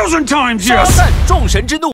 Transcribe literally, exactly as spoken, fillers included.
thousand times 撒 yes! 旦众神之怒